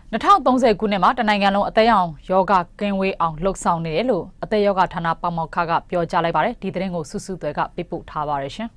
2030ခုနှစ်မှာတနိုင်ငံလုံးအသက်ရောင်ယောဂကင်းဝေးအောင်လှုပ်ဆောင်နေတယ်လို့အသက်ယောဂဌာနပေါမောက္ခကပြောကြားလိုက်ပါတယ်ဒီသတင်းကိုစုစုသွဲကပေးပို့ထားပါတယ်ရှင်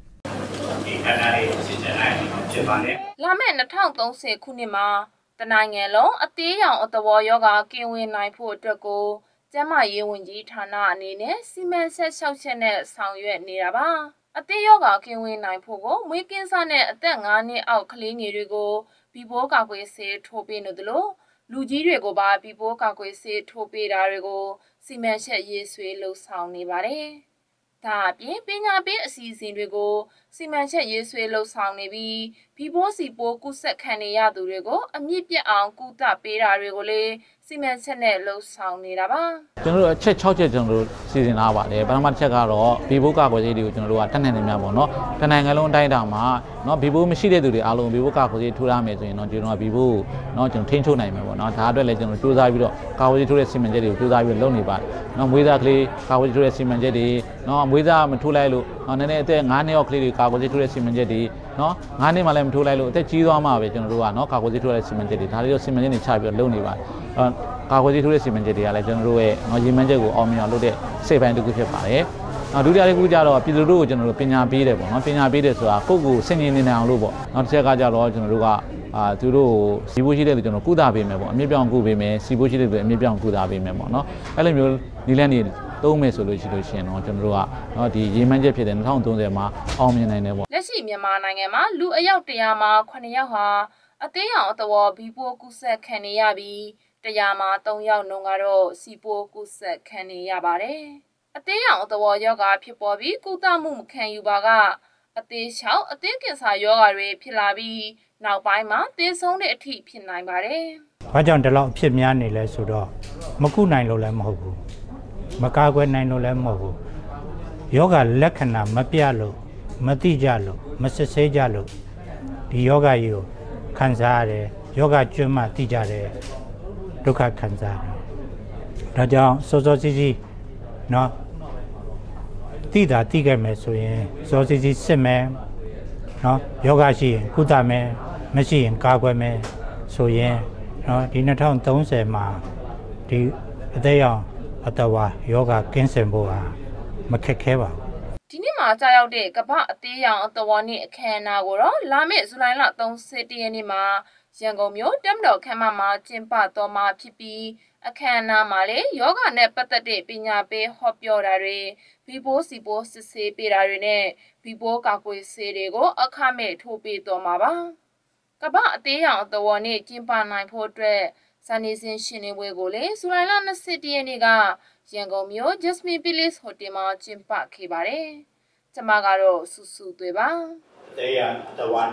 လာမယ့်2030ခုနှစ်မှာတနိုင်ငံလုံးအသေးရောင်အသဘောယောဂကင်းဝေးနိုင်ဖို့အတွက်ကိုကျန်းမာရေးဝန်ကြီးဌာနအနေနဲ့စီမံဆက်ရှောက်ချက်နဲ့ဆောင်ရွက်နေတာပါအသေးယောဂကင်းဝေးနိုင်ဖို့ကိုမွေးကင်းစနဲ့အသက်9နှစ်အောက်ကလေးငယ်တွေကိုဘီပိုးကာကွယ်ဆေးထိုးပေးနေတယ်လို့လူကြီးတွေကိုပါဘီပိုးကာကွယ်ဆေးထိုးပေးတာတွေကိုစီမံချက်ရေးဆွဲလှုပ်ဆောင်နေပါတယ်။ဒါအပြင်ပညာပေးအစီအစဉ်တွေကိုစီမံချက်ရေးဆွဲလှုပ်ဆောင်နေပြီးဘီပိုးစီပိုးကုသခံနေရသူတွေကိုအမြင့်ပြတ်အောင်ကုသပေးတာတွေကိုလည်းစီမံချက်နဲ့လှုပ်ဆောင်နေတာပါ။ကျွန်တော်တို့အချက်6ချက်ကျွန်တော်တို့စီစဉ်ထားပါတယ်။ပထမတစ်ချက်ကတော့ဘီပိုးကာကွယ်ဆေးတွေကိုကျွန်တော်တို့ကတက်နိုင်နေများပေါ့နော်။တနိုင်ငံလုံးအတိုင်းအတာမှာနော်ဘီပိုးမရှိတဲ့သူတွေအားလုံးဘီပိုးကာကွယ်ဆေးထိုးရမယ်ဆိုရင်တော့ကျွန်တော်ကဘီပိုးနော်ကျွန်တော်ထိန်းချုပ်နိုင်မှာပေါ့နော်။ဒါအတွက်လည်းကျွန်တော်စူးစမ်းပြီးတော့ကာကွယ်ဆေးထိုးတဲ့စီမံချက်တွေကိုစူးစမ်းပြီးလုပ်နေပါတယ်။နော်မွေးသားကလေးကာကွယ်ဆေးထိုးတဲ့စီမံချက်တွေနော်မွေးသားမထိုးလိုက်လို့နော်နည်းနည်းအသက်9နှစ်အောက်ကလေးတွေကာကွယ်ဆေးထိုးတဲ့စီမံချက်တွေနော်9နှစ်မှလည်းမထိုးလိုက်လို့အသက်ကြီးသွားမှပဲကျွန်တော်တို့ကနော်ကာကွယ်ဆေးထိုးတဲ့စီမံချက်တွေဒါတွေတော့စီမံချက်တွေချပြီးတော့လုပ်နေပါတယ်။ကာကွယ်ဆေးထိုးတဲ့စီမံချက်တွေကလည်းကျွန်တော်တို့ရဲ့ရည်မှန်းချက်ကိုအောင်မြင်အောင်လုပ်တဲ့စိတ်ပိုင်းတစ်ခုဖြစ်ပါတယ်။ဒုတိယတစ်ခုကျတော့ပြည်သူတို့ကိုကျွန်တော်တို့ပညာပေးတယ်ပေါ့နော်ပညာပေးတယ်ဆိုတာကိုယ့်ကိုယ်စိတ်ငြိမ်နေနိုင်အောင်လို့ပေါ့နောက်တစ်ချက်ကကျတော့ကျွန်တော်တို့ကသူတို့စီးပွားရှိတဲ့လူကျွန်တော်ကုသပေးမယ်ပေါ့အမြင့်ပြောင်းကုပေးမယ်စီးပွားရှိတဲ့လူအမြင့်ပြောင်းကုသပေးမယ်ပေါ့နော်အဲ့လိုမျိုးနီလန်းနေသုံးမယ်ဆိုလို့ရှိရင်တော့ကျွန်တော်တို့ကနော်ဒီရည်မှန်းချက်ဖြစ်တဲ့2030မှာအောင်မြင်နိုင်တယ်ပေါ့လက်ရှိမြန်မာနိုင်ငံမှာလူအယောက်100မှာ9ယောက်ဟာအသေးရောင်အတော်ဘီပိုးကုသခံနေရပြီး100မှာ3ယောက်နှုန်းကတော့စီပိုးကုသခံနေရပါတယ်အသေးရောင်အတော်ယောဂဖြစ်ပေါ်ပြီးကုသမှုမခံယူပါကအသေးချောက်အသေးကင်ဆာယောဂတွေဖြစ်လာပြီးနောက်ပိုင်းမှာသေဆုံးတဲ့အထိဖြစ်နိုင်ပါတယ်။ဘာကြောင့်ဒီလောက်ဖြစ်များနေလဲဆိုတော့မကုနိုင်လို့လည်းမဟုတ်ဘူး။မကာကွယ်နိုင်လို့လည်းမဟုတ်ဘူး။ယောဂလက္ခဏာမပြလို့မသိကြလို့မစစ်ဆေးကြလို့ဒီယောဂကြီးကိုခံစားရတယ်။ယောဂကျွမ်းမှသိကြတယ်ဒုက္ခခံစားတယ်။ဒါကြောင့်စောစောစီးစီးနော်တိတာတိခဲ့မယ်ဆိုရင်စောစီးစီးစစ်မယ်နော်ယောဂရှိရင်ကုသမယ်မရှိရင်ကာကွယ်မယ်ဆိုရင်နော်ဒီ2030မှာဒီအသက်ရောင်အတဝါယောဂကင်းစင်ဖို့ဟာမခက်ခဲပါဘူးဒီနေ့မှာကြာရောက်တဲ့ကမ္ဘာအသေးရောင်အတဝါနေ့အခမ်းအနားကိုတော့လာမယ့်ဇူလိုင်လ31ရက်နေ့မှာရန်ကုန်မြို့တက်မတော်ခမ်းမမှာကျင်းပတော်မှာဖြစ်ပြီးအခမ်းအနားမှာလည်းယောဂနဲ့ပတ်သက်တဲ့ပညာပေးဟောပြောတာတွေဘီပိုးစီပိုးစစ်ဆေးပေးတာတွေနဲ့ဘီပိုးကာကွယ်ဆေးတွေကိုအခမဲ့ထိုးပေးတော်မှာပါကမ္ဘာအသေးရောင်အတဝါနေ့ကျင်းပနိုင်ဖို့အတွက်စနေစင်ရှင်နေပွဲကိုလည်းဇူလိုင်လ21ရက်နေ့ကရန်ကုန်မြို့ Jasmine Palace Hotel မှာကျင်းပခဲ့ပါတယ်။ကျွန်မကတော့စုစုသွေးပါ။အသေးရောင်အတဝါ